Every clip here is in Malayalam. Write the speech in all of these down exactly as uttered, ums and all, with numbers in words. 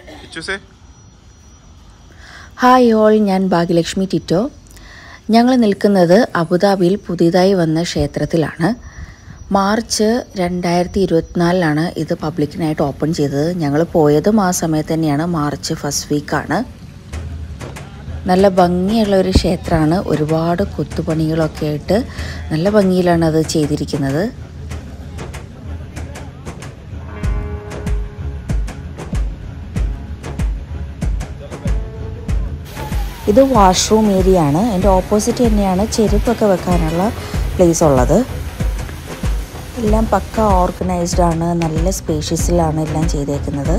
ഹായ് ഓൾ, ഞാൻ ഭാഗ്യലക്ഷ്മി ടിറ്റോ. ഞങ്ങൾ നിൽക്കുന്നത് അബുദാബിയിൽ പുതിയതായി വന്ന ക്ഷേത്രത്തിലാണ്. മാർച്ച് രണ്ടായിരത്തി ഇരുപത്തിനാലിലാണ് ഇത് പബ്ലിക്കിനായിട്ട് ഓപ്പൺ ചെയ്തത്. ഞങ്ങൾ പോയതും ആ സമയത്ത് തന്നെയാണ്, മാർച്ച് ഫസ്റ്റ് വീക്കാണ്. നല്ല ഭംഗിയുള്ള ഒരു ക്ഷേത്രമാണ്. ഒരുപാട് കൊത്തുപണികളൊക്കെ ആയിട്ട് നല്ല ഭംഗിയിലാണ് അത് ചെയ്തിരിക്കുന്നത്. ഇത് വാഷ്റൂം ഏരിയ ആണ്. അതിൻ്റെ ഓപ്പോസിറ്റ് തന്നെയാണ് ചെരുപ്പൊക്കെ വെക്കാനുള്ള പ്ലേസ് ഉള്ളത്. എല്ലാം പക്ക ഓർഗനൈസ്ഡ് ആണ്. നല്ല സ്പേഷ്യസിലാണ് എല്ലാം ചെയ്തേക്കുന്നത്.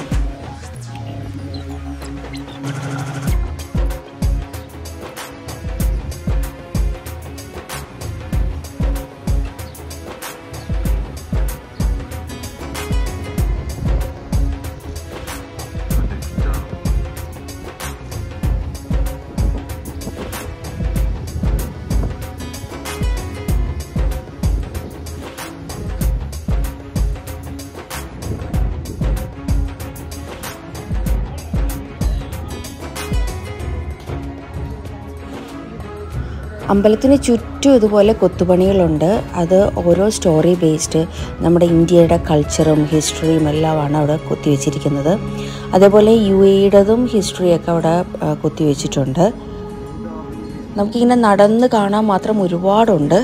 അമ്പലത്തിന് ചുറ്റും ഇതുപോലെ കൊത്തുപണികളുണ്ട്. അത് ഓരോ സ്റ്റോറി ബേസ്ഡ് നമ്മുടെ ഇന്ത്യയുടെ കൾച്ചറും ഹിസ്റ്ററിയും എല്ലാമാണ് അവിടെ കൊത്തിവെച്ചിരിക്കുന്നത്. അതേപോലെ യു എയുടേതും ഹിസ്റ്ററിയൊക്കെ അവിടെ കൊത്തിവെച്ചിട്ടുണ്ട്. നമുക്കിങ്ങനെ നടന്ന് കാണാൻ മാത്രം ഒരുപാടുണ്ട്.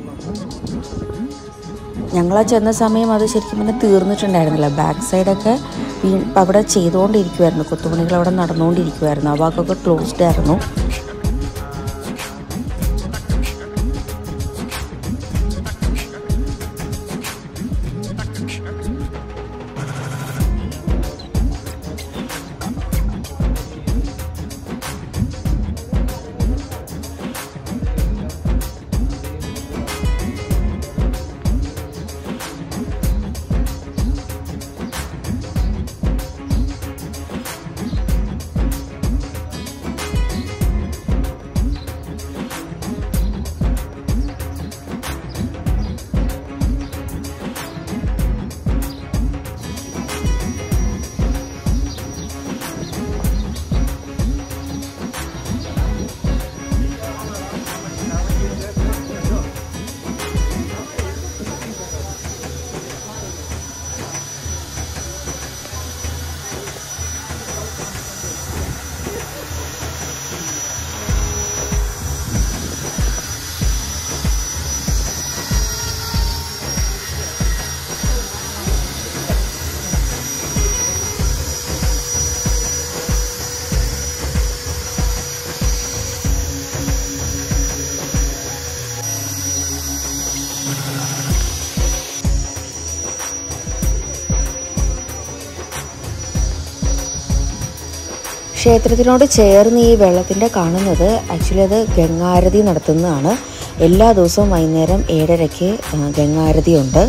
ഞങ്ങളാ ചെന്ന സമയം അത് ശരിക്കും പിന്നെ തീർന്നിട്ടുണ്ടായിരുന്നില്ല. ബാക്ക് സൈഡൊക്കെ അവിടെ ചെയ്തുകൊണ്ടിരിക്കുമായിരുന്നു. കൊത്തുപണികൾ അവിടെ നടന്നുകൊണ്ടിരിക്കുമായിരുന്നു. ആ ഭാഗമൊക്കെ ക്ലോസ്ഡ് ആയിരുന്നു. ക്ഷേത്രത്തിനോട് ചേർന്ന് ഈ വെള്ളത്തിൻ്റെ കാണുന്നത് ആക്ച്വലി അത് ഗംഗാരതി നടത്തുന്നതാണ്. എല്ലാ ദിവസവും വൈകുന്നേരം ഏഴരയ്ക്ക് ഗംഗാരതി ഉണ്ട്.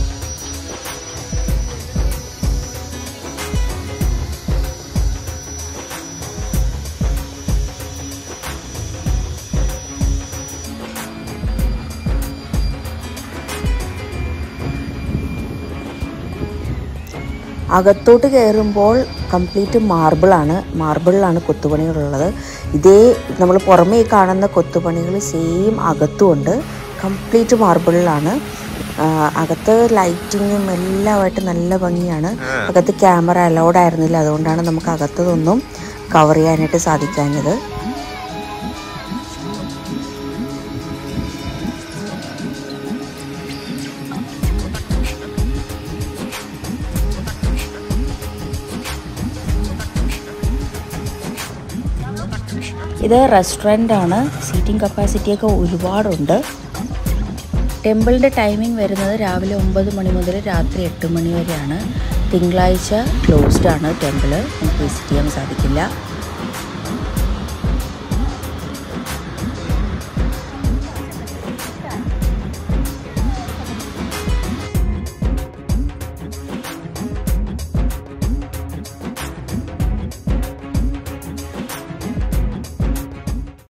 അകത്തോട്ട് കയറുമ്പോൾ കംപ്ലീറ്റ് മാർബിളാണ്. മാർബിളിലാണ് കൊത്തുപണികളുള്ളത്. ഇതേ നമ്മൾ പുറമേ കാണുന്ന കൊത്തുപണികൾ സെയിം അകത്തുമുണ്ട്. കംപ്ലീറ്റ് മാർബിളിലാണ്. അകത്ത് ലൈറ്റിങ്ങും എല്ലാമായിട്ട് നല്ല ഭംഗിയാണ്. അകത്ത് ക്യാമറ അലൗഡ് ആയിരുന്നില്ല. അതുകൊണ്ടാണ് നമുക്ക് അകത്തതൊന്നും കവർ ചെയ്യാനായിട്ട് സാധിക്കാഞ്ഞത്. ഇത് റെസ്റ്റോറൻ്റ് ആണ്. സീറ്റിംഗ് കപ്പാസിറ്റിയൊക്കെ ഒരുപാടുണ്ട്. ടെമ്പിളിൻ്റെ ടൈമിംഗ് വരുന്നത് രാവിലെ ഒമ്പത് മണി മുതൽ രാത്രി എട്ട് മണി വരെയാണ്. തിങ്കളാഴ്ച ക്ലോസ്ഡ് ആണ് ടെമ്പിൾ. നമുക്ക് വിസിറ്റ് ചെയ്യാൻ സാധിക്കില്ല.